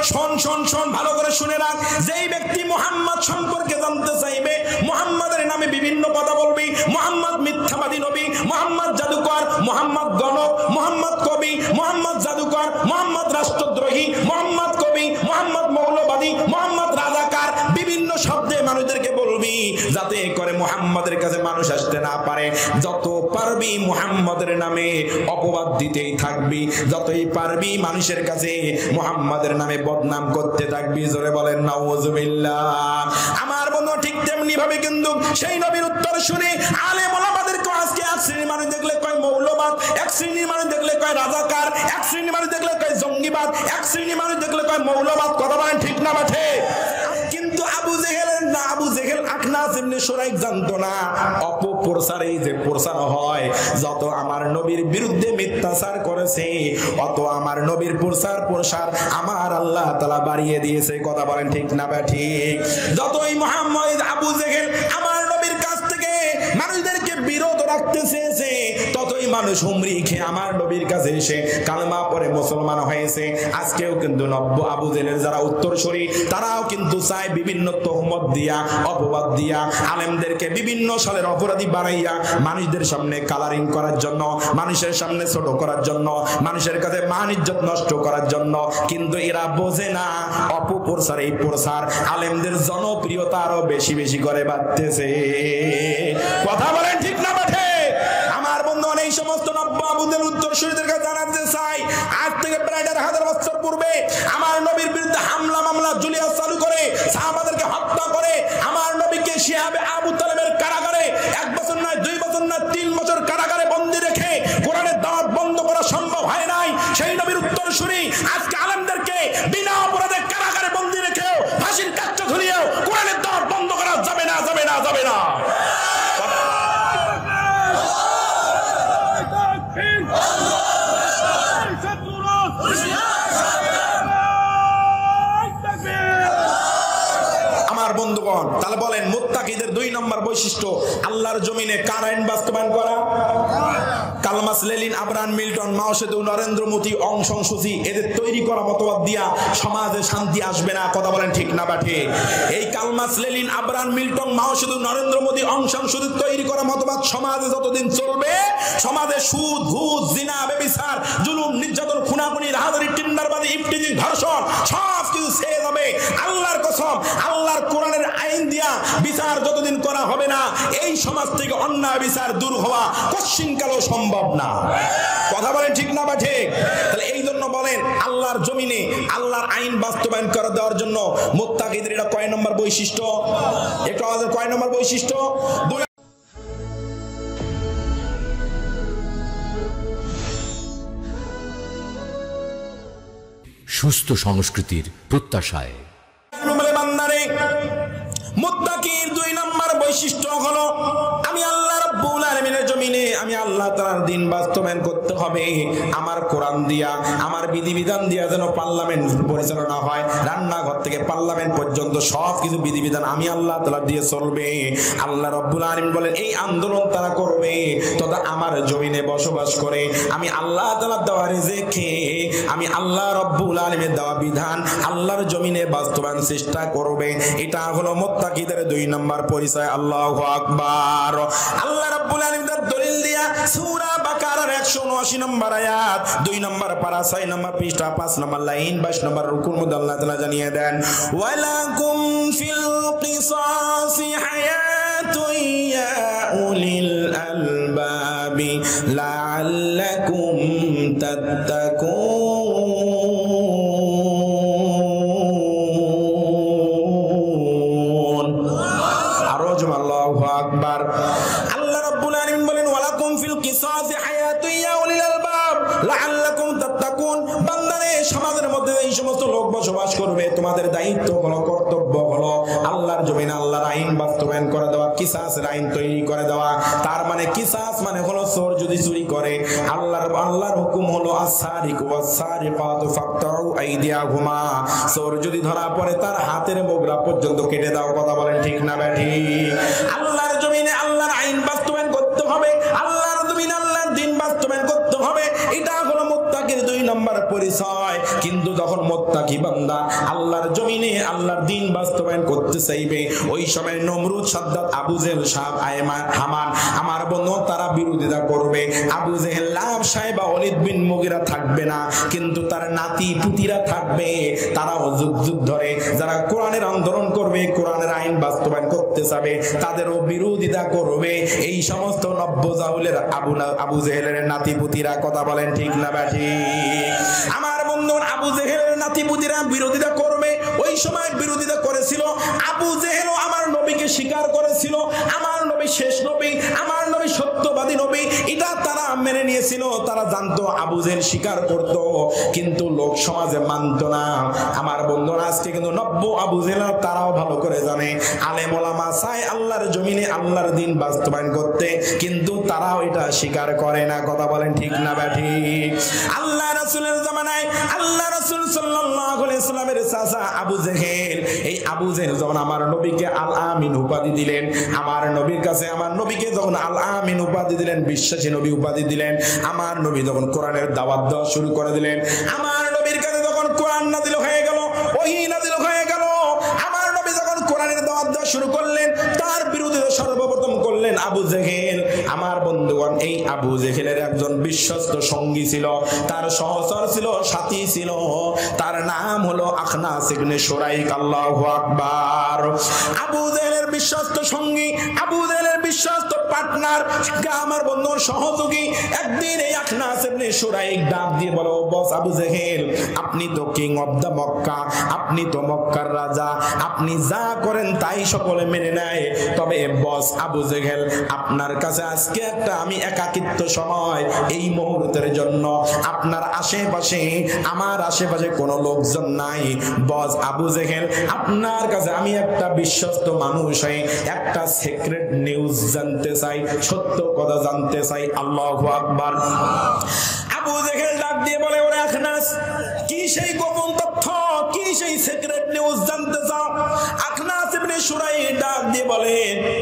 শোন শোন শোন, ভালো করে শুনে রাখ। যেই ব্যক্তি মুহাম্মদ সম্পর্কে জানতে চাইবে, মুহাম্মাদের নামে বিভিন্ন কথা বলবি, মুহাম্মদ মিথ্যাবাদী নবী, মুহাম্মদ জাদুকর, মুহাম্মদ গণক, মুহাম্মদ কবি, মুহাম্মদ জাদুকর, মুহাম্মদ রাষ্ট্রদ্রোহী, মুহাম্মদ কবি, মুহাম্মদ মৌলবাদী, মুহাম্মদ রাজাকার, বিভিন্ন শব্দে মানুষদেরকে বলবি, যাতে করে মুহাম্মাদের কাছে মানুষ আসতে না পারে। যত পারবি মুহাম্মাদের নামে অপবাদ দিতেই থাকবি, যতই পারবি মানুষের কাছে মুহাম্মাদের নামে বদনাম করতে থাকবি। জোরে বলেন নাউযুবিল্লাহ। আমার বন্ধু ঠিক তেমনি ভাবে কিন্তু সেই নবীর উত্তর শুনে আলেম ওলামাদেরকে আজকে এক শ্রেণীর মানুষ দেখলে কয় মৌলবাদ, এক শ্রেণীর মানুষ দেখলে কয় রাজাকার, এক শ্রেণীর মানুষ দেখলে কয় জঙ্গিবাদ, এক শ্রেণীর মানুষ দেখলে কয় মৌলবাদ। কথা বলেন ঠিক না বাঠে? কিন্তু আবু জেহেলের না, আবু জেহেল আখনাস ইবনে শুরাইক জানতো না অপপ্রচার, এই যে প্রচার হয়, যত আমার নবীর বিরুদ্ধে মিথ্যাচার করেছে অত আমার নবীর প্রচার প্রসার আমার আল্লাহ তাআলা বাড়িয়ে দিয়েছে। কথা বলেন ঠিক না বা ঠিক? যতই মুহাম্মদ আবু জেহেল আমার নবীর কাছ থেকে মানুষদেরকে বিরত রাখতে চেয়েছে, ততই মানুষ হুমড়ি খেয়ে আমার নবীর কাছে এসে কালেমা পড়ে মুসলমান হয়েছে। আজকেও কিন্তু নব্য আবু জেহেলের যারা উত্তরসূরি, তারাও কিন্তু চায় বিভিন্ন তহমত দিয়া, অপবাদ দিয়া আলেমদেরকে বিভিন্ন সালের অপরাধী বানাইয়া মানুষদের সামনে কালারিং করার জন্য, মানুষের সামনে ছোট করার জন্য, মানুষের কাছে মান ইজ্জত নষ্ট করার জন্য। কিন্তু এরা বোঝে না অপপ্রচার, এই প্রচার আলেমদের জনপ্রিয়তা আরো বেশি বেশি করে বাড়তেছে। কথা বলেন ঠিক না বাঠে? আমার বন্ধু এই সমস্ত নব্য আবু জেহেল উত্তরসূরিদের কাছে জানাতে চাই, আজ থেকে প্রায় ১,৫০০ বছর পূর্বে আমার নবীর বিরুদ্ধে হামলা মামলা জুলিয়াস চালু করে সাহাবাদেরকে হত্যা করে আমার নবীকে শিহাবে আবু তালেবের কারাগারে ১ বছর নয়, ২ বছর নয়, ৩ বছর কারাগারে বন্দী রেখে কোরআনের দাওয়াত বন্ধ করা সম্ভব হয় নাই। সেই নবীর উত্তরসূরি আজকে আলেমদেরকে বিনা অপরাধে কারাগারে বন্দী রেখেও ফাঁসির কাষ্ঠে ঝুলিয়েও কোরআনের দাওয়াত বন্ধ করা যাবে না, যাবে না, যাবে না। বন্ধুগণ, তাহলে বলেন মুত্তাকিদের ২ নম্বর বৈশিষ্ট্য আল্লাহর জমিনে কার আইন বাস্তবায়ন করা? কালমাস, লেনিন, আব্রাহাম মিল্টন, মাও সেতু, Narendra Modi, Aung San Suu Kyi, এদের তৈরি করা মতবাদ দিয়া সমাজে শান্তি আসবে না। কথা বলেন ঠিক না বাঠে? এই কালমাস, লেনিন, আব্রাহাম মিল্টন, মাও সেতু, Narendra Modi, Aung San Suu চির তৈরি করা মতবাদ সমাজে যতদিন চলবে, সমাজে সুদ, ঘুষ, জিনা, ব্যভিচার, জুলুম, নির্যাতন, খুনাখুনি, রাহাজানি, টিন্ডারবাজি, ইফটিজিং, ধর্ষণ সব কিছু ছেয়ে যাবে। আল্লাহর কসম, আল্লাহর কোরআনের আইন দিয়া বিচার যতদিন করা হবে না, এই সমাজ থেকে অন্যায় বিচার দূর হওয়া কশ্চিনকালও সম্ভব না। কথা বলেন ঠিক না বা ঠিক? তাহলে এই জন্য বলেন আল্লাহর জমিনে আল্লাহর আইন বাস্তবায়ন করে দেওয়ার জন্য মুত্তাকিদের এটা কয় নম্বর বৈশিষ্ট্য? একটু আমাদের কয় নম্বর বৈশিষ্ট্য? সুস্থ সংস্কৃতির প্রত্যাশায় মুত্তাকির ২ নম্বর বৈশিষ্ট্য হলো আমি আল্লাহ রাব্বুল আলামিনের জমিনে আমি আল্লাহ তাআলার দ্বীন বাস্তবায়ন করতে হবে। আমার কোরআন দিয়া, আমার বিধিবিধান দিয়া যেন পার্লামেন্ট পরিচালনা হয়, রান্নাঘর থেকে পার্লামেন্ট পর্যন্ত সব কিছু বিধিবিধান আমি আল্লাহ তাআলা দিয়ে চলবে। আল্লাহ রাব্বুল আলামিন বলেন এই আন্দোলন তারা করবে তথা আমার জমিনে বসবাস করে আমি আল্লাহ তাআলার দেওয়া রিজিকে, আমি আল্লাহ রাব্বুল আলামিনের দেওয়া বিধান আল্লাহর জমিনে বাস্তবায়ন চেষ্টা করবে। এটা হলো মুত্তাকিদের ২ নম্বর পরিচয়। আল্লাহু আকবার। আল্লাহ রাব্বুল আলামিন তার দলিল দিয়া সূরা বাকারার ১৭৯ নম্বর আয়াত, ২ নম্বর পারা, ৬ নম্বর পৃষ্ঠা, ৫ নম্বর লাইন, ২২ নম্বর রুকুর মধ্যে আল্লাহ তাআলা জানিয়ে দেন ওয়ালাকুম ফিল কিসাসি হায়াতুন ইয়া উলিল আলবাবি লাআল্লাকুম তাত্তাকুন। আরো জোরে আল্লাহু আকবার। আল্লাহ রাব্বুল আলামিন বলেন ওয়ালাকুম ফিল কিসাসি হায়াতুন ইয়া উলিল আলবাব লাআল্লাকুম তাত্তাকুন। বান্দারে সমাজের মধ্যে এই সমস্ত লোক বসবাস করবে, তোমাদের দায়িত্ব হলো, কর্তব্য হলো আল্লাহর জমিনে আল্লাহর আইন বাস্তবায়ন করে দেওয়া, কিসাসের আইন তৈরি করে দেওয়া। তার মানে কিসাস মানে হলো চোর যদি চুরি করে আল্লাহর হুকুম হলো আস-সারিকু ওয়াস-সারিকাতু ফাকতাউ আইদিয়াহুমা, চোর যদি ধরা পড়ে তার হাতের মোগরা পর্যন্ত কেটে দাও। কথা বলেন ঠিক না বেঠি? আল্লাহর জমিনে আল্লাহর আইন বাস্তবায়ন করতে হবে, আল্লাহর জমিনে আল্লাহর দ্বীন বাস্তবায়ন করতে হবে। এটা হলো মুত্তাকির ২ নম্বর পরিচয়। কিন্তু যখন মুত্তাকি বান্দা আল্লাহর জমিনে আল্লাহর দ্বীন বাস্তবায়ন করতে চাইবে, ওই সময় নমরুদ, সাদ্দাত, আবু জেহেল, সাহেব, হামান, আমার বন্ধু তারা বিরোধিতা করবে। আবু জেহেল, লাভ সাহেব, ওয়ালিদ বিন মুগিরা থাকবে না, কিন্তু তার নাতি পুতিরা থাকবে। তারাও যুগ যুগ ধরে যারা কোরআনের আন্দোলন করবে, কোরআনের আইন বাস্তবায়ন করতে চাবে, তাদেরও বিরোধিতা করবে এই সমস্ত নব্য জাহুলের আবু জেহেলের নাতিপুতিরা। কথা বলেন ঠিক না ব্যাঠিক? আমার বন্ধু, আবু জেহেলের নাতিপুতিরা বিরোধিতা করবে। ওই সময় বিরোধিতা করেছিল। আবু জেহেলও আমার নবীকে স্বীকার করেছিল। আমার নবী শেষ নবী, আমার নবী সত্যবাদী নবী, এটা তারা মেনে নিয়েছিল। তারা জানতো আবু জেহেল স্বীকার করত, কিন্তু লোক সমাজে মানত না। আমার বন্ধুরা, আজকে কিন্তু নব্য আবু জেহেল তারাও ভালো করে জানে আলেম ওলামা চায় আল্লাহর জমিনে আল্লাহর দ্বীন বাস্তবায়ন করতে, কিন্তু তারাও এটা স্বীকার করে না। কথা বলেন ঠিক না ব্যাঠিক? আল্লাহ রাসূলের জামানায় আল্লাহ রাসূল সাল্লাল্লাহু আলাইহি ওয়াসাল্লামের চাচা আবু জেহেল, এই আবু জেহেল যখন আমার নবীকে আল আমিন উপাধি দিলেন, আমার নবীর কাছে আমার নবীকে যখন আল আমিন উপাধি দিলেন, বিশ্বাসী নবী উপাধি দিলেন, আমার নবী যখন কোরআনের দাওয়াত দেওয়া শুরু করে দিলেন, আমার নবীর কাছে যখন কোরআন নাযিল হয়ে গেল, ওহী নাযিল হয়ে গেল, আমার নবী যখন কোরআনের দাওয়াত দেওয়া শুরু করলেন, তার বিরুদ্ধে সর্বপ্রথম করলেন আবু জেহেল। আমার বন্ধুগণ, এই আবু জেহেলের একজন বিশ্বস্ত সঙ্গী ছিল, তার সহচর ছিল, সাথী ছিল, তার নাম হলো আখনাস ইবনে শুরাইক। আল্লাহু আকবার। আবু জেহেলের বিশ্বস্ত সঙ্গী, আবু জেহেলের বিশ্বস্ত পার্টনার, আমার বন্ধুর সহযোগী, একদিন এই আখনাস ইবনে শুরাইক ডাক দিয়ে বলো, বস আবু জেহেল, আপনি তো কিং অফ দা মক্কা, আপনি তো মক্কার রাজা, আপনি যা করেন তাই সকলে মেনে নেয়। তবে বস আবু জেহেল, আপনার কাছে আজকে একটা আমি একাকিত্ব সময়, এই মুহূর্তের জন্য আপনার আশেপাশে, আমার আশেপাশে কোনো লোকজন নাই। বস আবু জেহেল, আপনার কাছে আমি একটা বিশ্বস্ত মানুষ হয়ে একটা সিক্রেট নিউজ জানতে চাই, সত্য কথা জানতে চাই। আল্লাহু আকবার। আবু জেহেল ডাক দিয়ে বলে, ওরে আখনাস, কি সেই গোপন তথ্য, কি সেই সিক্রেট নিউজ জানতে চাও? আখনাস ইবনে শুরাইক ডাক দিয়ে বলে,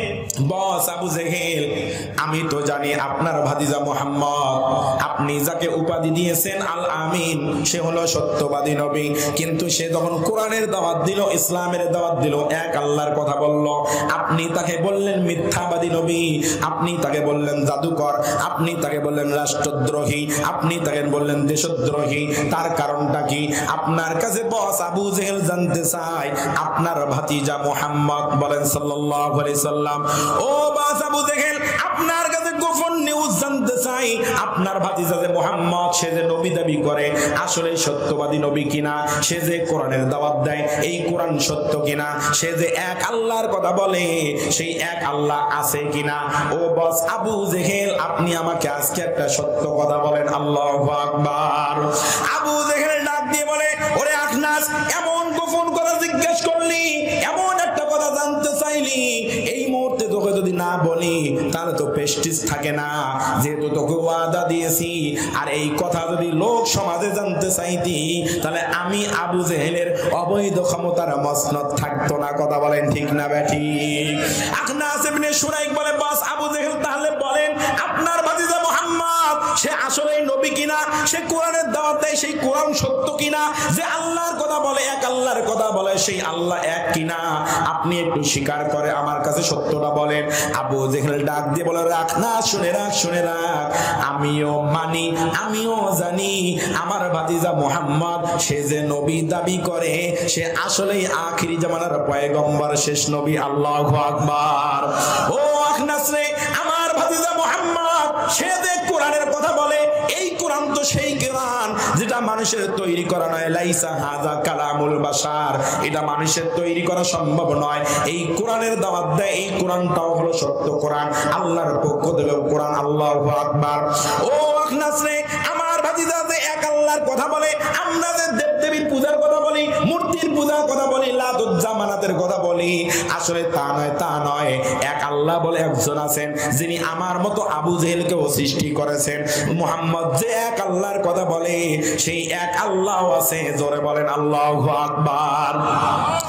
বস আবু জেহেল, আমি তো জানি আপনার ভাতিজা মুহাম্মদ, আপনি যাকে উপাধি দিয়েছেন আল আমিন, সে হলো সত্যবাদী নবী, কিন্তু সে যখন কোরআনের দাওয়াত দিল, ইসলামের দাওয়াত দিল, এক আল্লাহর কথা বলল, আপনি তাকে বললেন মিথ্যাবাদী নবী, আপনি তাকে বললেন জাদুকর, আপনি তাকে বললেন রাষ্ট্রদ্রোহী, আপনি তাকে বললেন দেশদ্রোহী। তার কারণটা কি? আপনার কাছে বস আবু জেহেল জানতে চায় আপনার ভাতিজা মুহাম্মদ, বলেন সাল্লাল্লাহু আলাইহি সাল্লাম, ও বস আবু জেহেল, আপনার কাছে গোপন নিউজ জানতে চাই, আপনার ভাতিজা যে মুহাম্মদ, সে যে নবী দাবি করে, আসলে সত্যবাদী নবী কিনা, সে যে কোরআনের দাওয়াত দেয়, এই কোরআন সত্য কিনা, সে যে এক আল্লাহর কথা বলে, সেই এক আল্লাহ আছে কিনা। ও বস আবু জেহেল, আপনি আমাকে আজকে একটা সত্য কথা বলেন। আল্লাহু আকবার। আবু জেহেল ডাক দিয়ে বলে, ওরে আখনাস, এমন গোপন কথা জিজ্ঞেস করলি, এমন একটা কথা জানতে চাইলি, এই মুহূর্তে তোকে যদি না বলি তাহলে তো প্রেস্টিজ থাকে না, যেহেতু তোকে ওয়াদা দিয়েছি, আর এই কথা যদি লোক সমাজে জানতে চাইতি, তাহলে আমি আবু জেহেলের অবৈধ ক্ষমতার মসনদ থাকতো না। কথা বলেন ঠিক না ব্যাঠিক? আখনাস ইবনে শুরাইক বলে, বস আবু জেহেল, তাহলে বলেন আপনার ভাতিজা মুহাম্মদ, সে আসলে নবী কিনা, সে কোরআনের দাওয়াত দেয়, সেই কোরআন সত্য কিনা, যে আল্লাহর কথা বলে, এক আল্লাহর কথা বলে, সেই আল্লাহ এক কিনা, আপনি একটু স্বীকার করে আমার কাছে সত্যটা বলেন। আবু জেহেল ডাক দিয়ে বলে, রাখ না, শুনে রাখ, শুনে রাখ, আমিও মানি, আমিও জানি আমার ভাতিজা মুহাম্মদ, সে যে নবী দাবি করে, সে আসলেই আখিরি জামানার পয়গম্বর, শেষ নবী। আল্লাহু আকবার। ও আখনাস রে, আমার ভাতিজা মুহাম্মদ, সে যে কোরআনের কথা বলে, এই কোরআন তো সেই কোরআন যেটা মানুষের তৈরি করা নয়, লাইসা হাযা কালামুল বাশার, এটা মানুষের তৈরি করা সম্ভব নয়। এই কোরআনের দাওয়াত দেয়, এই কোরআনটাও হলো সত্য কোরআন, আল্লাহর পক্ষ থেকে কোরআন। আল্লাহু আকবার। ও আখনাস রে, আমার ভাতিজা যে এক আল্লাহর কথা বলে, আমরা যে দেবদেবীর পূজার কথা বলি, মূর্তির পূজার কথা বলি, লাত জামানাতের কথা বলি, আসলে তা নয়, তা নয়। এক আল্লাহ বলে একজন আছেন, যিনি আমার মতো আবু জেহেলকেও সৃষ্টি করেছেন। মুহাম্মদ যে এক আল্লাহর কথা বলে, সেই এক আল্লাহ আছে। জোরে বলেন আল্লাহু আকবার।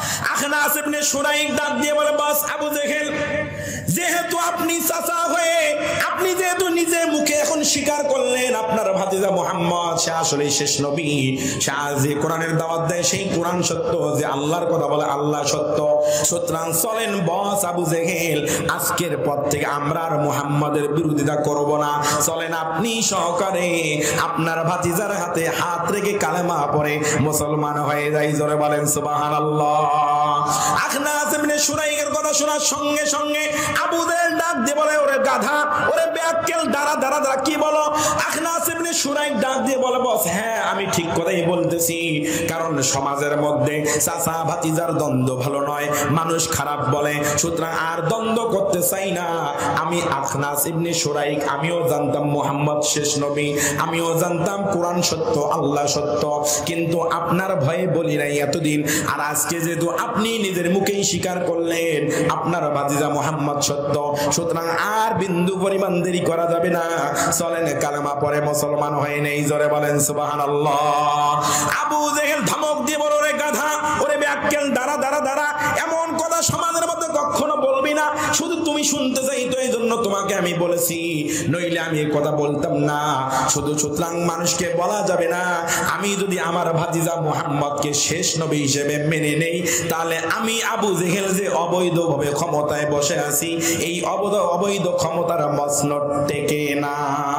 আখনাস ইবনে শুরাইক ডাক দিয়ে বলে, বস আবু জেহেল, যেহেতু আপনি চাচা হয়ে আপনি যেহেতু নিজে মুখে এখন স্বীকার করলেন আপনার ভাতিজা মুহাম্মদ সে আসলে শেষ নবী, সে যে কোরআনের দাওয়াত দেয় সেই কোরআন সত্য, যে আল্লাহর কথা বলে আল্লাহ সত্য, সুতরাং চলেন বস আবু জেহেল, আজকের পর থেকে আমরা আর মুহাম্মাদের বিরোধিতা করব না, চলেন আপনি সহকারে আপনার ভাতিজার হাতে হাত রেখে কালেমা পড়ে মুসলমান হয়ে যাই। জোরে বলেন সুবহানাল্লাহ। আখনাস ইবনে শুরাইকের কথা শোনার সঙ্গে সঙ্গে আবু জেহেল ডাক দিয়ে বলে, ওরে গাধা, ওরে বেয়াক্কেল, দাঁড়া দাঁড়া দাঁড়া, কি বলো? আখনাস ইবনে শুরাইক ডাক দিয়ে বলে, বস হ্যাঁ আমি ঠিক কথাই বলতেছি, কারণ সমাজের মধ্যে চাচা ভাতিজার দ্বন্দ্ব ভালো নয়, মানুষ খারাপ বলে, সুতরাং আর দ্বন্দ্ব করতে চাই না। আমি আখনাস ইবনে শুরাইক আমিও জানতাম মুহাম্মদ শেষ নবী, আমিও জানতাম কোরআন সত্য আল্লাহ সত্য, কিন্তু আপনার ভয়ে বলি নাই এতদিন, আর আজকে যেহেতু আপনি নিজের মুখেই স্বীকার করলেন আপনার ভাতিজা মুহাম্মদ সত্য, সুতরাং আর বিন্দু পরিমাণ দেরি করা যাবে না, চলেন কালেমা পড়ে মুসলমান হয়ে নেই। জোরে বলেন সুবহানাল্লাহ। আবু জেহেল ধমক দিয়ে বলে, ওরে গাধা, ওরে বেয়াক্কেল, দাঁড়া দাঁড়া দাঁড়া, এমন কথা সমাজের মধ্যে কখনো বলবি না, শুধু তুমি শুনতে চাই তো এই জন্য তোমাকে আমি বলেছি, নইলে আমি এই কথা বলতাম না। শুধু সুতরাং মানুষকে বলা যাবে না আমি যদি আমার ভাতিজা মুহাম্মদকে শেষ নবী হিসেবে মেনে নেই, তাহলে আমি আবু জেহেল যে অবৈধভাবে ক্ষমতায় বসে আছি, এই অবৈধ ক্ষমতার মসনদ টেকে না।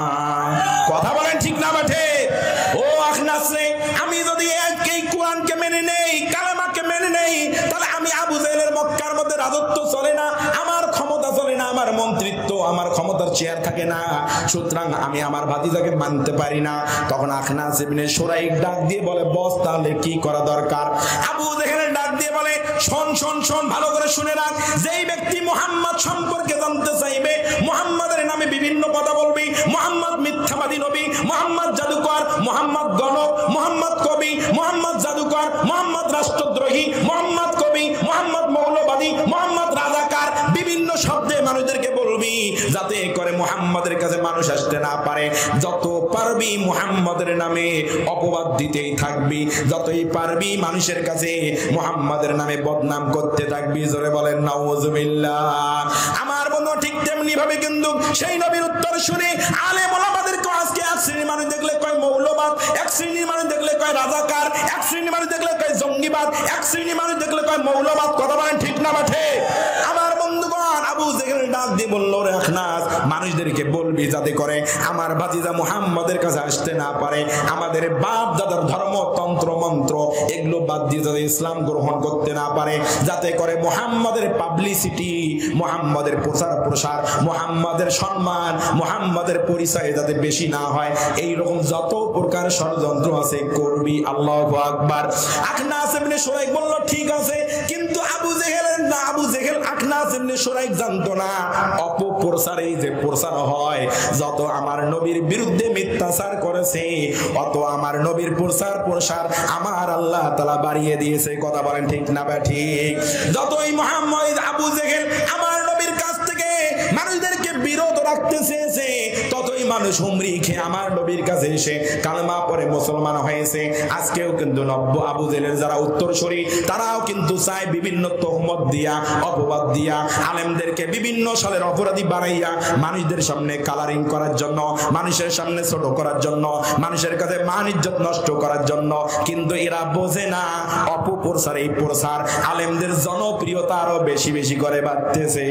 কথা বলেন ঠিক না বেঠে? ও আখনাস রে, আমি যদি এই কোরআনকে মেনে নেই, কালেমাকে মেনে নেই, তাহলে আমি আবু জেহেলের মক্কার মধ্যে রাজত্ব চলে না, আমার ক্ষমতা চলে না, আমার মন্ত্রিত্ব, আমার ক্ষমতার চেয়ার থাকে না, সুতরাং আমি আমার ভাতিজাকে মানতে পারি না। তখন আখনাস ইবনে শুরাইক ডাক দিয়ে বলে, বস তাহলে কি করা দরকার? আবু জেহেল ডাক দিয়ে বলে, শোন শোন শোন, ভালো করে শুনে রাখ, যেই ব্যক্তি মুহাম্মদ সম্পর্কে জানতে চাইবে, মুহাম্মাদের নামে বিভিন্ন কথা বলবি, মুহাম্মদ মিথ্যাবাদী নবী, মুহাম্মদ জাদুকর, মুহাম্মদ গণক, মুহাম্মদ কবি, মুহাম্মদ জাদুকর, মুহাম্মদ রাষ্ট্রদ্রোহী, মুহাম্মদ কবি, মুহাম্মদ মৌলবাদী, মুহাম্মদ রাজাকার, বিভিন্ন শব্দে মানুষদেরকে বলবি, যাতে করে মুহাম্মাদের কাছে মানুষ আসতে না পারে। যত পারবি মুহাম্মাদের নামে অপবাদ দিতেই থাকবি, যতই পারবি মানুষের কাছে মুহাম্মাদের নামে বদনাম করতে থাকবি। জোরে বলেন নাউযুবিল্লাহ। আমার বন্ধু ঠিক তেমনি ভাবে কিন্তু সেই নবীর উত্তর শুনে আলেম ওলামাদেরকে আজকে এক শ্রেণীর মানুষ দেখলে কয় মৌলবাদ, এক শ্রেণীর মানুষ দেখলে কয় রাজাকার, এক শ্রেণীর মানুষ দেখলে কয় জঙ্গিবাদ, এক শ্রেণীর মানুষ দেখলে কয় মৌলবাদ। কথা বলেন ঠিক না বাঠে? আমার বন্ধুগণ, আবু জেহেল ডাক দিয়ে বলল, রে আখনাস, মানুষদেরকে বলবি যাতে করে আমার ভাতিজা মুহাম্মাদের কাছে আসতে না পারে, আমাদের বাপ দাদার ধর্ম তন্ত্র মন্ত্র এগুলো বাদ দিয়ে যাতে ইসলাম গ্রহণ করতে না পারে, যাতে করে মুহাম্মাদের পাবলিসিটি, মুহাম্মাদের প্রচার প্রসার, মুহাম্মাদের সম্মান, মুহাম্মাদের পরিচয় যাতে বেশি না হয়, এই রকম যত প্রকার ষড়যন্ত্র আছে করবি। আল্লাহু আকবার। আখনাস ইবনে শুরাইক বলল, ঠিক আছে, কিন্তু আবু জেহেল আখনাস ইবনে শুরাইক জানতো না অপপ্রচারে যে প্রচার হয়, যত আমার নবীর বিরুদ্ধে মিথ্যাচার করেছে, অত আমার নবীর প্রচার প্রসার আমার আল্লাহ তাআলা বাড়িয়ে দিয়েছে। কথা বলেন ঠিক না বা ঠিক? যতই মুহাম্মদ আবু জেহেল আমার নবীর কাছ থেকে মানুষদেরকে বিরত রাখতে চেয়েছে, ততই মানুষ হুমড়ি খেয়ে আমার নবীর কাছে এসে কালেমা পড়ে মুসলমান হয়েছে। আজকেও কিন্তু নব্য আবু জেহেলের যারা উত্তরসূরি, তারাও কিন্তু চায় বিভিন্ন তহমত দিয়া, অপবাদ দিয়া, আলেমদেরকে বিভিন্ন সালের অপরাধী বানাইয়া মানুষদের সামনে কালারিং করার জন্য, মানুষের সামনে ছোট করার জন্য, মানুষের কাছে মান ইজ্জত নষ্ট করার জন্য। কিন্তু এরা বোঝে না অপপ্রচার, এই প্রচার আলেমদের জনপ্রিয়তা আরো বেশি বেশি করে বাড়তেছে।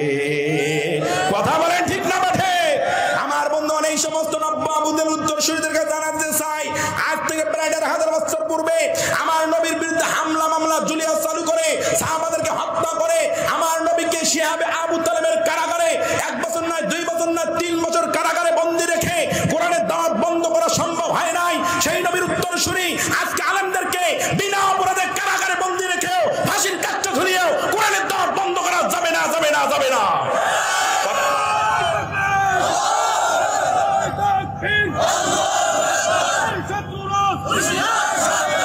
কথা বলেন ঠিক না বাঠে? আমার বন্ধুগণ, এই সমস্ত নব্য আবু জেহেল উত্তরসূরিদের কাছে জানাতে চাই, আজ থেকে প্রায় ১,৫০০ বছর পূর্বে আমার নবীর বিরুদ্ধে হামলা মামলা জুলিয়া চালু করে সাহাবাদেরকে হত্যা করে আমার নবীকে শিহাবে আবু তালেবের কারাগারে ১ বছর নয়, ২ বছর নয়, ৩ বছর কারাগারে বন্দী রেখে কোরআনের দাওয়াত বন্ধ করা সম্ভব হয় নাই। সেই নবীর উত্তরসূরি আজকে আলেমদেরকে বিনা অপরাধে কারাগারে বন্দী রেখেও, ফাঁসির কাষ্ঠে ঝুলিয়েও কোরআনের দাওয়াত বন্ধ করা যাবে না, যাবে না, যাবে না।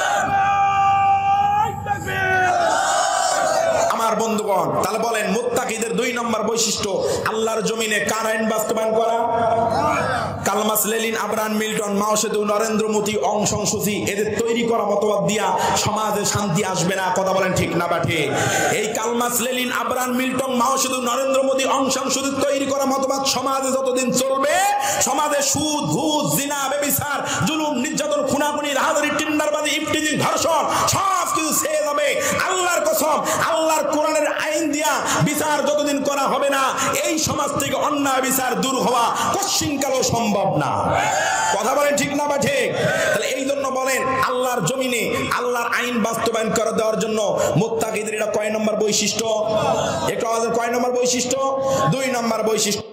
বন্ধুগণ, তাহলে বলেন মুত্তাকি মুত্তাকিদের 2 নম্বর বৈশিষ্ট্য আল্লাহর জমিনে কার আইন বাস্তবায়ন করা? Karl Marx, Lenin, Abraham Milton, Mao Tsetung, Narendra Modi, Aung San Suu Kyi এদের তৈরি করা মতবাদ দিয়া সমাজে শান্তি আসবে না। কথা বলেন ঠিক না বাঠে? এই Karl Marx, Lenin, Abraham Milton, Mao Tsetung, Narendra Modi, Aung San Suu চির তৈরি করা মতবাদ সমাজে যতদিন চলবে, সমাজে সুদ, ঘুষ, জিনা, ব্যভিচার, জুলুম, নির্যাতন, খুনাখুনি, রাহাজানি, টিন্ডারবাজি, ইফটিজিং, ধর্ষণ সব কিছু ছেয়ে যাবে। আল্লাহর কসম, আল্লাহর কোরআনের আইন দিয়া বিচার যতদিন করা হবে না, এই সমাজ থেকে অন্যায় বিচার দূর হওয়া কশ্চিনকালও সম্ভব না। কথা বলেন ঠিক না বা ঠিক? তাহলে এই জন্য বলেন আল্লাহর জমিনে আল্লাহর আইন বাস্তবায়ন করে দেওয়ার জন্য মুত্তাকিদের এটা কয় নম্বর বৈশিষ্ট্য? একটু আওয়াজে কয় নম্বর বৈশিষ্ট্য? 2 নম্বর বৈশিষ্ট্য।